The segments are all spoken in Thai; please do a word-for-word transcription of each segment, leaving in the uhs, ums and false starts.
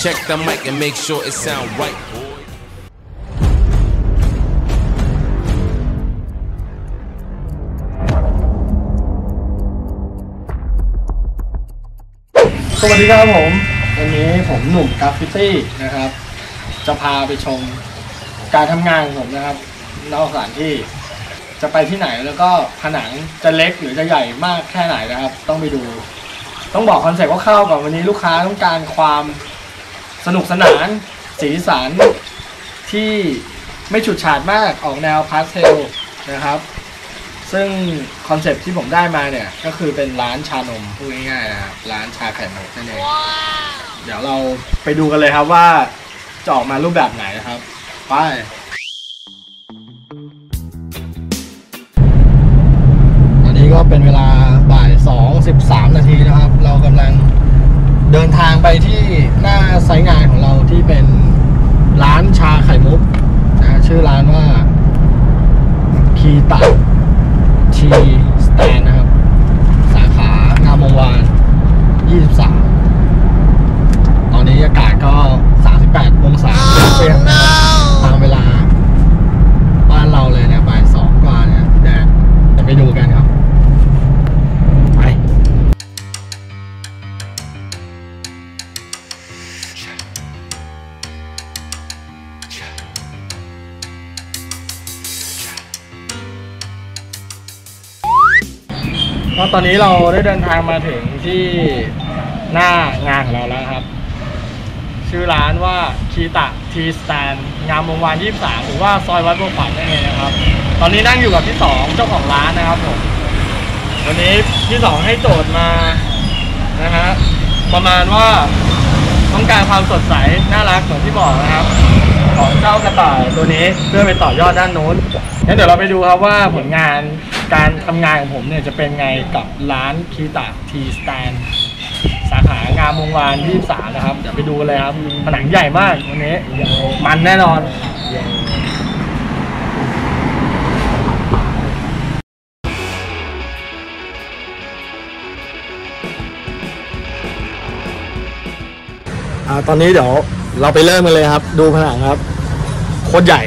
Check the mic and make sure it sound right. สวัสดีครับผมวันนี้ผมหนุ่มกราฟฟิตี้นะครับจะพาไปชมการทำงานของผมนะครับนอกสถานที่จะไปที่ไหนแล้วก็ผนังจะเล็กหรือจะใหญ่มากแค่ไหนนะครับต้องไปดูต้องบอกคอนเซ็ปต์ว่าเข้าก่อนวันนี้ลูกค้าต้องการความสนุกสนานสีสันที่ไม่ฉูดฉาดมากออกแนวพาสเทลนะครับซึ่งคอนเซ็ปต์ที่ผมได้มาเนี่ยก็คือเป็นร้านชานมพูดง่ายๆนะครับร้านชาไข่มุกนั่นเองเดี๋ยวเราไปดูกันเลยครับว่าจะออกมารูปแบบไหนนะครับไปตอนนี้ก็เป็นเวลาบ่ายสองสิบสามนาทีนะครับเรากำลังเดินทางไปที่หน้าไซต์งานของเราที่เป็นร้านชาไข่มุกนะชื่อร้านว่าคีตะทีสแตนนะครับสาขางามวงวานยี่สิบสามตอนนี้อากาศก็สามสิบแปดองศาเซลเซียสตามเวลาบ้านเราเลยเนี่ยบ่ายสองกว่าเนี่ยแดดจะไปดูกันครับไปก็ตอนนี้เราได้เดินทางมาถึงที่หน้างานของเราแล้วครับชื่อร้านว่าคีตะทีสแตนงามวงวานยี่สิบสามหรือว่าซอยวัดบัวขวัญนั่นเองนะครับตอนนี้นั่งอยู่กับพี่สองเจ้าของร้านนะครับผมวันนี้พี่สองให้โจทย์มานะฮะประมาณว่าต้องการความสดใสน่ารักเหมือนที่บอกนะครับของเจ้ากระต่ายตัวนี้เพื่อไปต่อยอดด้านโน้นงั้นเดี๋ยวเราไปดูครับว่าผลงานการทำงานของผมเนี่ยจะเป็นไงกับร้านคีตะทีสแตนสาขางามวงวานยี่สิบสามนะครับเดี๋ยวไปดูเลยครับผนังใหญ่มากวันนี้มันแน่นอนอ่าตอนนี้เดี๋ยวเราไปเริ่มกันเลยครับดูผนังครับโคตรใหญ่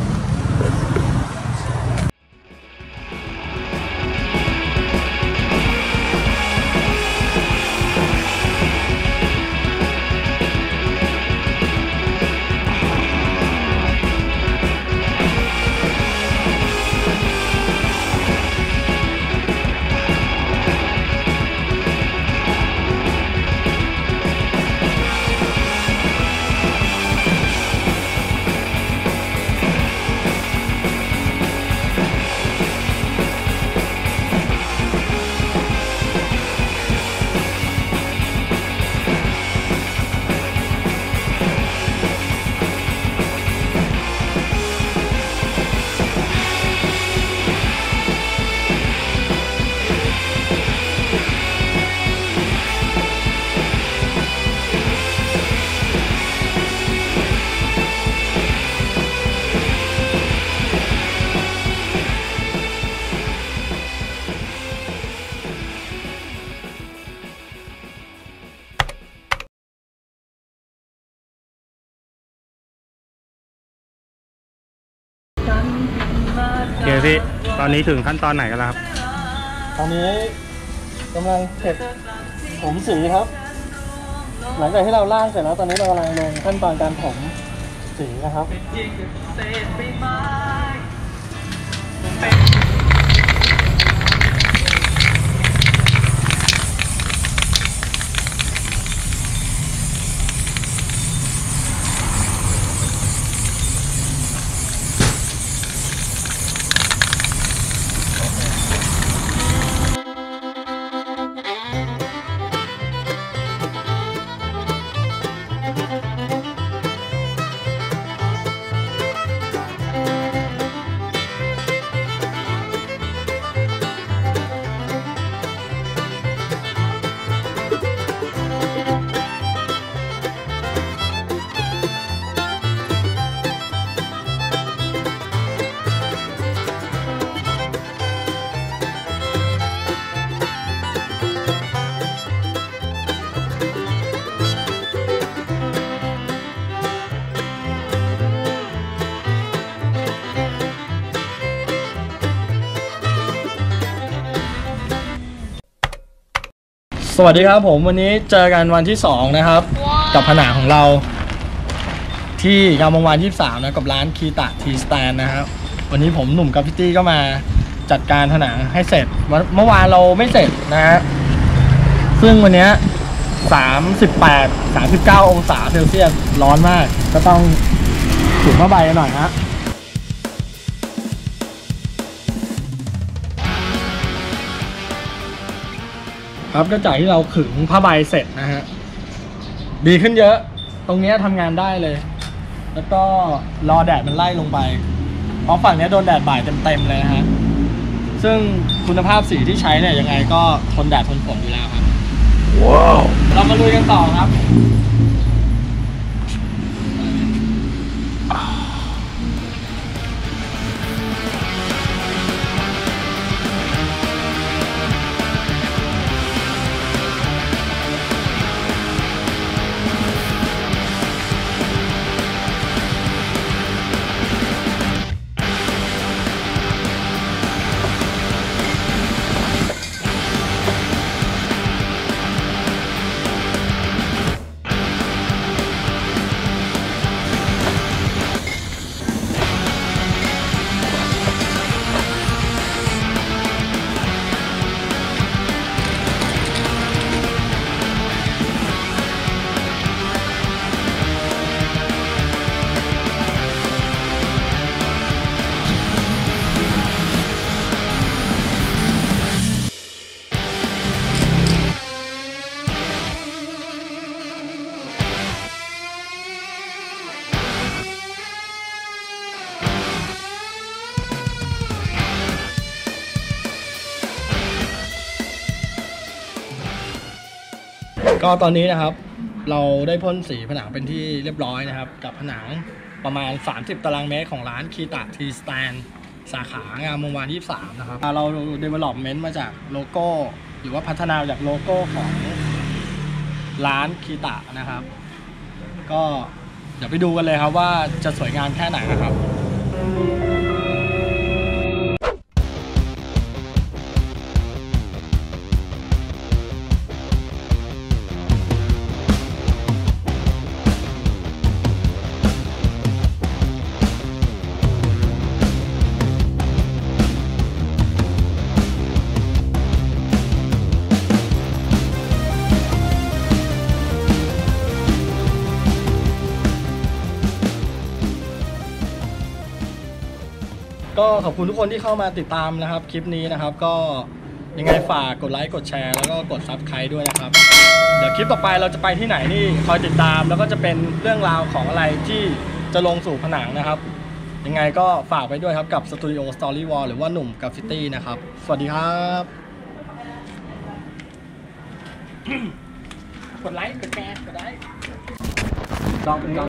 โอเคพี่ตอนนี้ถึงขั้นตอนไหนกันแล้วครับตอนนี้กำลังเสร็จผมสีครับหลังจากที่เราล่างเสร็จแล้วตอนนี้เรากำลังลงขั้นตอนการผมสีนะครับสวัสดีครับผมวันนี้เจอกันวันที่สองนะครับ กับผนังของเรา ที่งามวงวานยี่สิบสามนะกับร้านคีตะทีสแตนนะครับวันนี้ผมหนุ่มกราฟฟิตี้ก็มาจัดการผนังให้เสร็จเมื่อวานเราไม่เสร็จนะฮะซึ่งวันนี้สามสิบแปด สามสิบเก้าองศาเซลเซียสร้อนมากก็ต้องถุงผ้าใบหน่อยฮะครับก็จากที่เราขึงผ้าใบเสร็จนะฮะดีขึ้นเยอะตรงนี้ทำงานได้เลยแล้วก็รอแดดมันไล่ลงไปเพราะฝั่งนี้โดนแดดบ่ายเต็มๆเลยนะฮะซึ่งคุณภาพสีที่ใช้เนี่ยยังไงก็ทนแดดทนฝนอยู่แล้วครับว้าวเรามาลุยกันต่อครับก็ตอนนี้นะครับเราได้พ่นสีผนังเป็นที่เรียบร้อยนะครับกับผนังประมาณสามสิบตารางเมตรของร้านคีตะทีสแตนสาขางามวงวานยี่สิบสามนะครับเรา development มาจากโลโก้หรือว่าพัฒนาจากโลโก้ของร้านคีตะนะครับก็เดี๋ยวไปดูกันเลยครับว่าจะสวยงามแค่ไหนนะครับก็ขอบคุณทุกคนที่เข้ามาติดตามนะครับคลิปนี้นะครับก็ยังไงฝากกดไลค์กดแชร์แล้วก็กด ซับสไครบ์ ด้วยนะครับเดี๋ยวคลิปต่อไปเราจะไปที่ไหนนี่คอยติดตามแล้วก็จะเป็นเรื่องราวของอะไรที่จะลงสู่ผนังนะครับยังไงก็ฝากไปด้วยครับกับ Studio Story Wall หรือว่าหนุ่มกราฟฟิตี้นะครับสวัสดีครับกดไลค์กดแชร์กดไลค์ลองเป็น